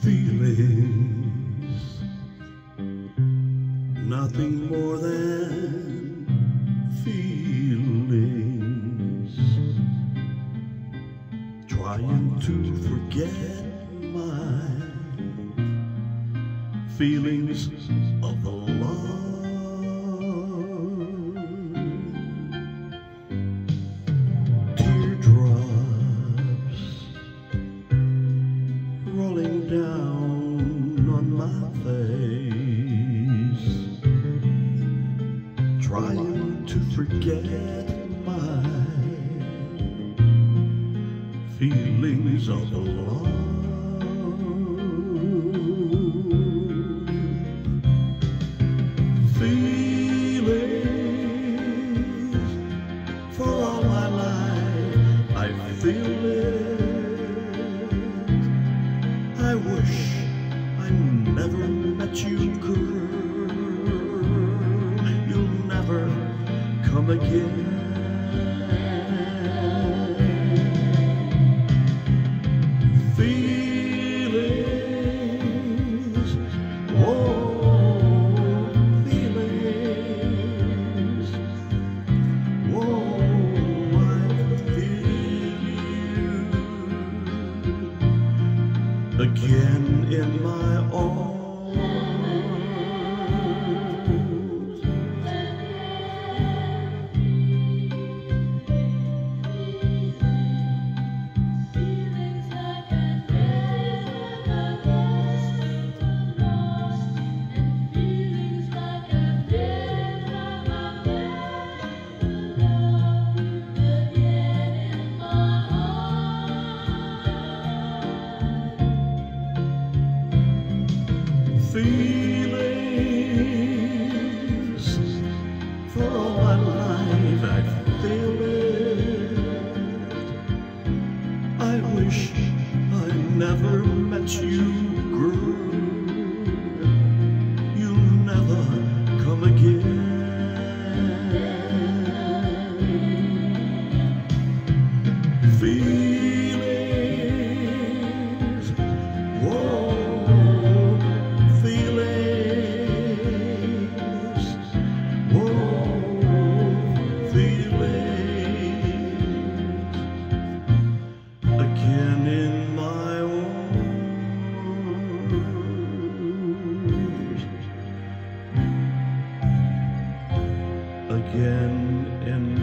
feelings, nothing more than feelings, trying to forget my feelings of the love. Teardrops rolling down on my face, trying to forget my feelings of the love. Feelings for all my life, I feel it. I wish I never met you, girl. You'll never come again. Feelings, whoa, feelings, whoa, I feel you again in my arms. Feelings for all my life, I feel it. I wish I never met you, girl. You'll never come again. Feelings, whoa. Again in my arms, again in